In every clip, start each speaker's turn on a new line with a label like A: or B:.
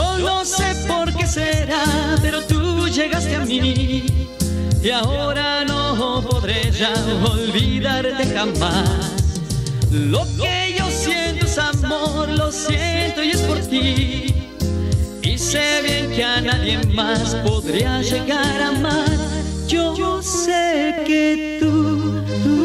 A: Yo no sé por qué será, pero tú llegaste a mí y ahora no podré ya olvidarte jamás. Lo que yo siento es amor, lo siento y es por ti. Y sé bien que a nadie más podría llegar a amar. Yo sé que tú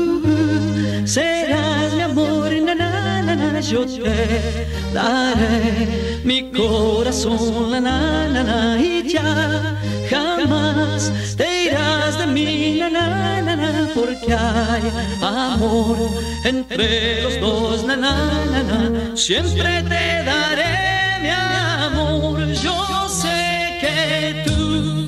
A: serás mi amor, na, na, na, na. Yo te daré mi corazón, na, na, na, na. Y ya jamás te irás de mí, na, na, na, na. Porque hay amor entre los dos, na, na, na, na. Siempre te daré mi amor. Yo sé que tú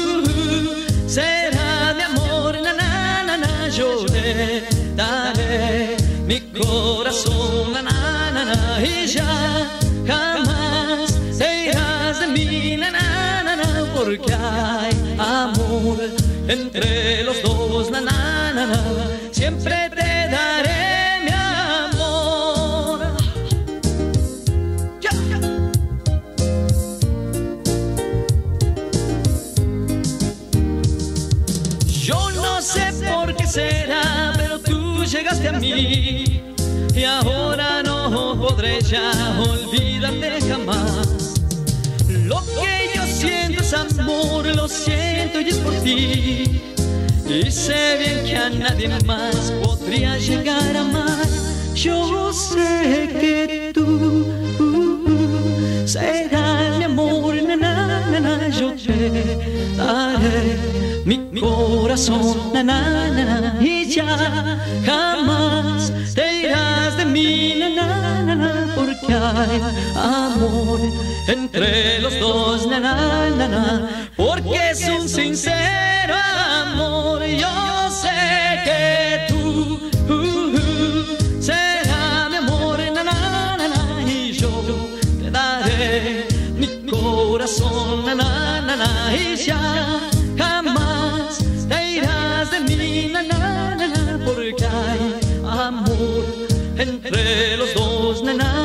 A: serás mi amor, na, na, na, na. Yo te daré mi corazón, na, na, na, na. Y ya jamás te irás de mí, na, na, na, na. Porque hay amor entre los dos, na, na, na, na. Siempre te daré mi amor. Ya, ya. Yo no sé por qué será, pero tú llegaste a mí y ahora no podré ya olvidarte jamás. Lo que yo siento es amor, lo siento y es por ti. Y sé bien que a nadie más podría llegar a amar. Yo sé que tú serás mi amor, na, na, na, na. Yo te daré mi corazón, na, na, na, na. Y ya jamás te irás de mí, na, na, na, na. Porque hay amor entre los dos, na, na, na, na. Porque es un sincero amor. Yo sé que tú serás mi amor, na, na, na, na. Y yo te daré mi corazón, na, na, na, na. Y ya jamás te irás de mí, na, na, na, na. Porque hay amor entre los dos, na, na.